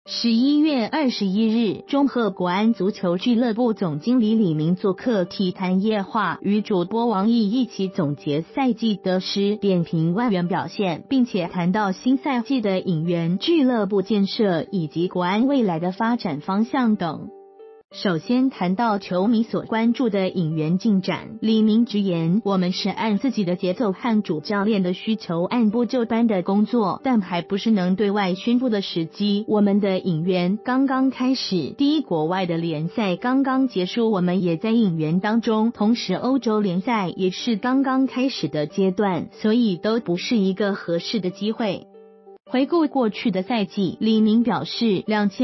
11月21日，中赫国安足球俱乐部总经理李明做客体坛夜话，与主播王毅一起总结赛季得失，点评外援表现，并且谈到新赛季的引援、俱乐部建设以及国安未来的发展方向等。首先谈到球迷所关注的引援进展，李明直言，我们是按自己的节奏和主教练的需求按部就班的工作，但还不是能对外宣布的时机。我们的引援刚刚开始，第一国外的联赛刚刚结束，我们也在引援当中，同时欧洲联赛也是刚刚开始的阶段，所以都不是一个合适的机会。回顾过去的赛季，李明表示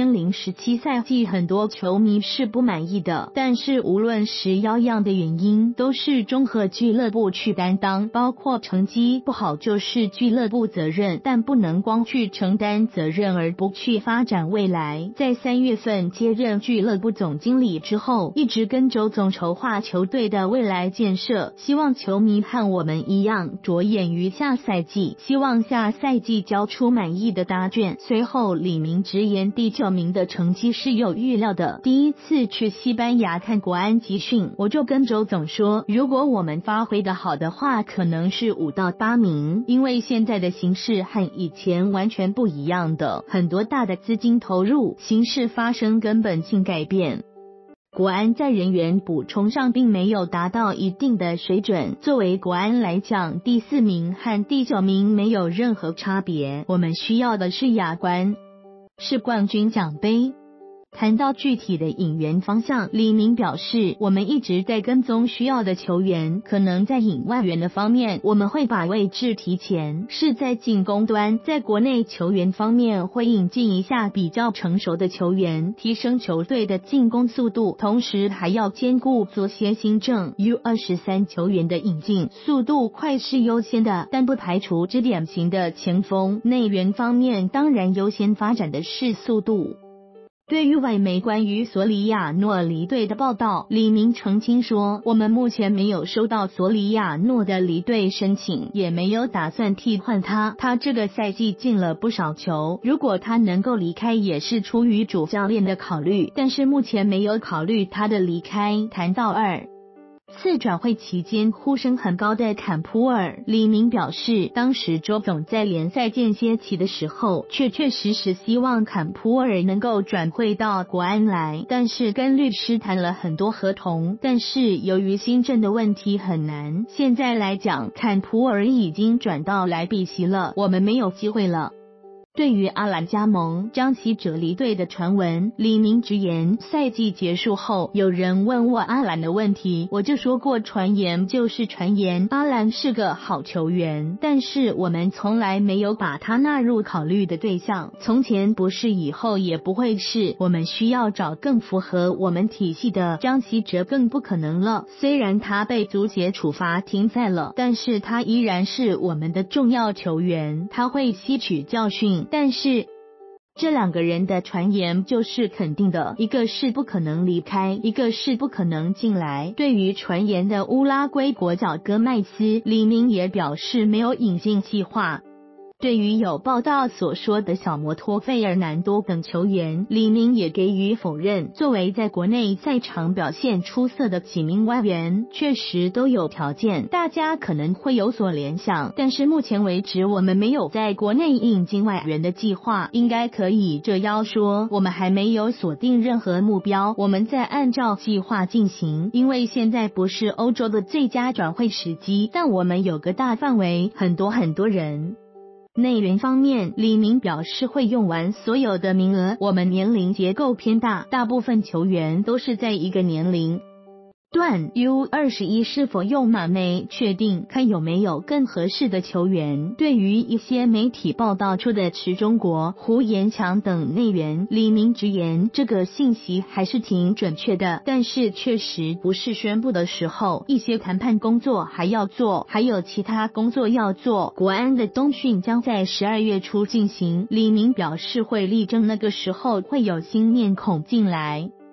2017赛季很多球迷是不满意的，但是无论是ಯಾವ样的原因，都是中赫俱乐部去担当，包括成绩不好就是俱乐部责任，但不能光去承担责任而不去发展未来。在3月份接任俱乐部总经理之后，一直跟周总筹划球队的未来建设，希望球迷和我们一样着眼于下赛季，希望下赛季交出满意的答卷。随后李明直言，第9名的成绩是有预料的。第一次去西班牙看国安集训，我就跟周总说，如果我们发挥的好的话，可能是5到8名，因为现在的形势和以前完全不一样的，很多大的资金投入，形势发生根本性改变。国安在人员补充上并没有达到一定的水准，作为国安来讲，第4名和第9名没有任何差别，我们需要的是亚冠，是冠军奖杯。谈到具体的引援方向，李明表示，我们一直在跟踪需要的球员，可能在引外援的方面，我们会把位置提前，是在进攻端，在国内球员方面会引进一下比较成熟的球员，提升球队的进攻速度，同时还要兼顾做些新政。U23 球员的引进，速度快是优先的，但不排除支点型的前锋。内援方面，当然优先发展的是速度。对于外媒关于索里亚诺离队的报道，李明澄清说，我们目前没有收到索里亚诺的离队申请，也没有打算替换他。他这个赛季进了不少球，如果他能够离开也是出于主教练的考虑，但是目前没有考虑他的离开。谈到次转会期间呼声很高的坎普尔，李明表示，当时周总在联赛间歇期的时候，确实希望坎普尔能够转会到国安来，但是跟律师谈了很多合同，但是由于新政的问题很难。现在来讲，坎普尔已经转到莱比锡了，我们没有机会了。对于阿兰加盟、张稀哲离队的传闻，李明直言，赛季结束后，有人问我阿兰的问题，我就说过，传言就是传言，阿兰是个好球员，但是我们从来没有把他纳入考虑的对象，从前不是，以后也不会是，我们需要找更符合我们体系的。张稀哲更不可能了，虽然他被足协处罚停赛了，但是他依然是我们的重要球员，他会吸取教训。但是这2个人的传言就是肯定的，一个是不可能离开，一个是不可能进来。对于传言的乌拉圭国脚戈麦斯，李明也表示没有引进计划。对于有报道所说的小摩托费尔南多等球员，李明也给予否认。作为在国内赛场表现出色的几名外援，确实都有条件，大家可能会有所联想，但是目前为止我们没有在国内引进外援的计划，应该可以这样说，我们还没有锁定任何目标，我们在按照计划进行，因为现在不是欧洲的最佳转会时机，但我们有个大范围，很多人。内援方面，李明表示会用完所有的名额，我们年龄结构偏大，大部分球员都是在一个年龄段。 U21 是否用马内确定，看有没有更合适的球员。对于一些媒体报道出的池中国、胡延强等内援，李明直言，这个信息还是挺准确的，但是确实不是宣布的时候，一些谈判工作还要做，还有其他工作要做。国安的冬训将在12月初进行，李明表示会力争那个时候会有新面孔进来。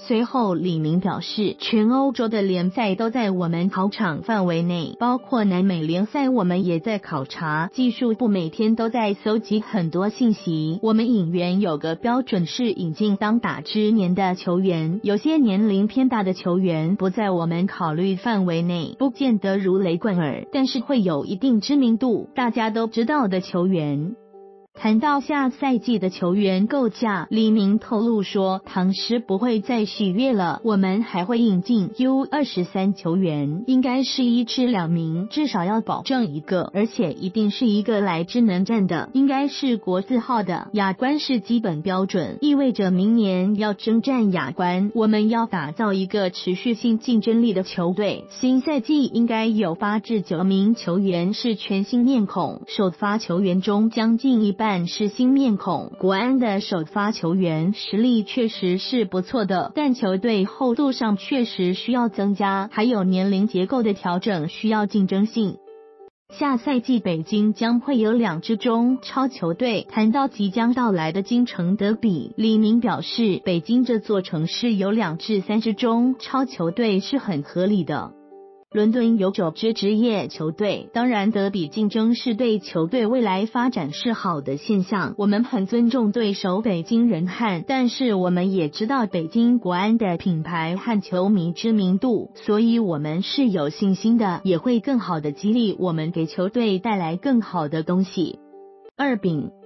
随后李明表示，全欧洲的联赛都在我们考场范围内，包括南美联赛我们也在考察，技术部每天都在搜集很多信息。我们引援有个标准是引进当打之年的球员，有些年龄偏大的球员不在我们考虑范围内，不见得如雷贯耳，但是会有一定知名度，大家都知道的球员。谈到下赛季的球员构架，李明透露说，唐诗不会再续约了，我们还会引进 U23 球员，应该是1至2名，至少要保证一个，而且一定是一个来之能战的，应该是国字号的。亚冠是基本标准，意味着明年要征战亚冠，我们要打造一个持续性竞争力的球队。新赛季应该有8至9名球员是全新面孔，首发球员中将近一半是新面孔。国安的首发球员实力确实是不错的，但球队厚度上确实需要增加，还有年龄结构的调整需要竞争性。下赛季北京将会有2支中超球队。谈到即将到来的京城德比，李明表示，北京这座城市有2至3支中超球队是很合理的。伦敦有9支职业球队，当然德比竞争是对球队未来发展是好的现象，我们很尊重对手北京人汉，但是我们也知道北京国安的品牌和球迷知名度，所以我们是有信心的，也会更好的激励我们，给球队带来更好的东西。2丙